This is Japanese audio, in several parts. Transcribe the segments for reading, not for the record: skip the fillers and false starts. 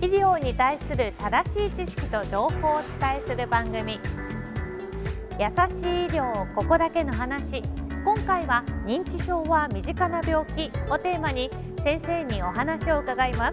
医療に対する正しい知識と情報をお伝えする番組、優しい医療ここだけの話。今回は認知症は身近な病気をテーマに先生にお話を伺います。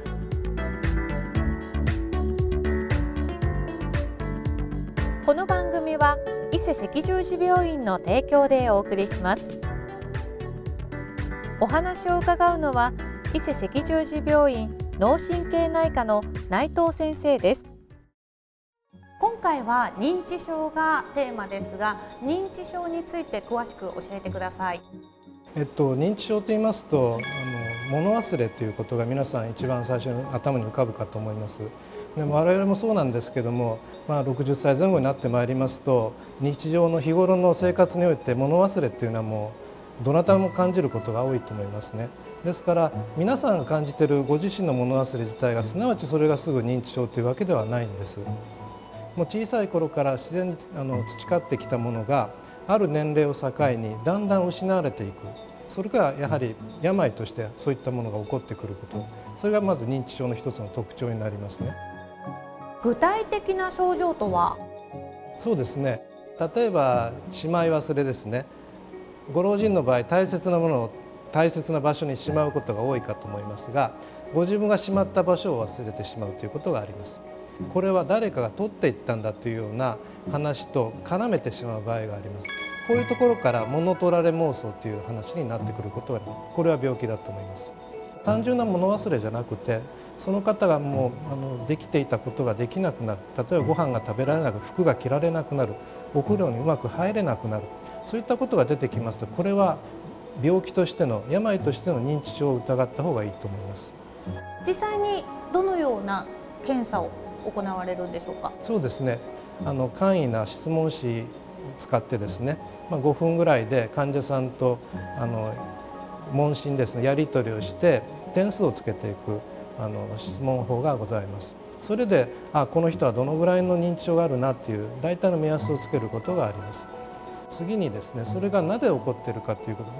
この番組は伊勢赤十字病院の提供でお送りします。お話を伺うのは伊勢赤十字病院脳神経内科の内藤先生です。今回は認知症がテーマですが、認知症について詳しく教えてください。 認知症と言いますと物忘れということが皆さん一番最初に頭に浮かぶかと思います。でも我々もそうなんですけども、60歳前後になってまいりますと日常の日頃の生活において物忘れっていうのはもうどなたも感じることが多いと思いますね。ですから皆さんが感じているご自身の物忘れ自体がすなわちそれがすぐ認知症というわけではないんです。もう小さい頃から自然に培ってきたものがある年齢を境にだんだん失われていく、それがやはり病としてそういったものが起こってくること、それがまず認知症の一つの特徴になりますね。 具体的な症状とは？ そうですね、例えばしまい忘れですね。ご老人の場合大切なものを大切な場所にしまうことが多いかと思いますが、ご自分がしまった場所を忘れてしまうということがあります。これは誰かが取っていったんだというような話と絡めてしまう場合があります。こういうところから物取られ妄想という話になってくることがあります。これは病気だと思います。単純な物忘れじゃなくて、その方がもうできていたことができなくなる、例えばご飯が食べられなく、服が着られなくなる、お風呂にうまく入れなくなる、そういったことが出てきますと、これは病気としての病としての認知症を疑った方がいいと思います。 実際にどのような検査を行われるんでしょうか？ そうですね、簡易な質問紙を使ってですね、5分ぐらいで患者さんと問診ですね、やり取りをして点数をつけていく質問法がございます。それでこの人はどのぐらいの認知症があるなっていう大体の目安をつけることがあります。次にですね、それがなぜ起こっているかということ、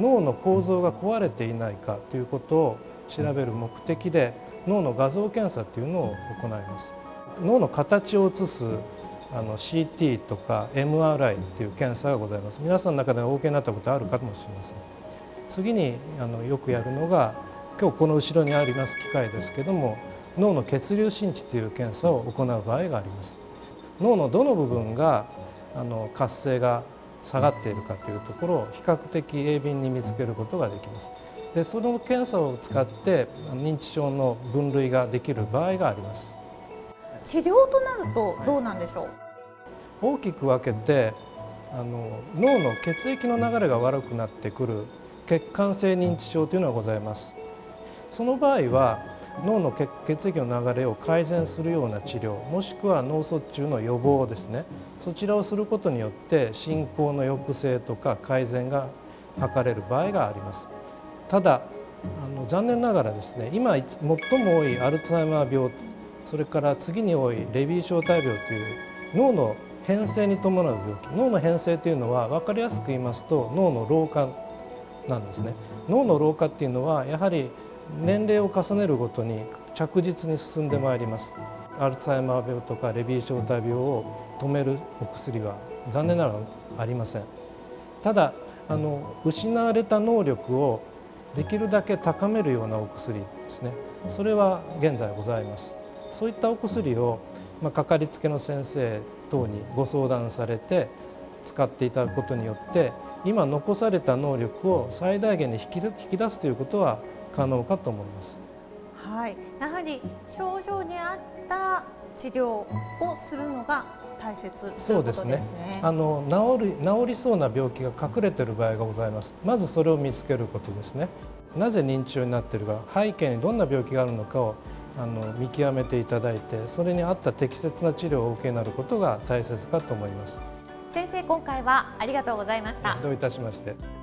脳の構造が壊れていないかということを調べる目的で脳の画像検査というのを行います。脳の形を写すCT とか MRI という検査がございます。皆さんの中でお受けになったことあるかもしれません。次によくやるのが今日この後ろにあります機械ですけども、脳の血流心知という検査を行う場合があります。脳のどの部分が活性が下がっているかというところを比較的鋭敏に見つけることができます。でその検査を使って認知症の分類ができる場合があります。 治療となるとどうなんでしょう？ 大きく分けて脳の血液の流れが悪くなってくる血管性認知症というのがございます。その場合は脳の血液の流れを改善するような治療、もしくは脳卒中の予防ですね、そちらをすることによって進行の抑制とか改善が図れる場合があります。ただ残念ながらですね、今最も多いアルツハイマー病、それから次に多いレビー小体病という脳の変性に伴う病気、脳の変性というのは分かりやすく言いますと脳の老化なんですね。脳の老化っていうのはやはり年齢を重ねるごとに着実に進んでまいります。アルツハイマー病とかレビー小体病を止めるお薬は残念ながらありません。ただ失われた能力をできるだけ高めるようなお薬ですね、それは現在ございます。そういったお薬をかかりつけの先生等にご相談されて使っていただくことによって今残された能力を最大限に引き出すということは可能かと思います。 はい、やはり症状に合った治療をするのが大切ということですね。 そうですね。治りそうな病気が隠れている場合がございます。まずそれを見つけることですね。なぜ認知症になっているか、背景にどんな病気があるのかを見極めていただいて、それに合った適切な治療をお受けになることが大切かと思います。 先生、今回はありがとうございました。 どういたしまして。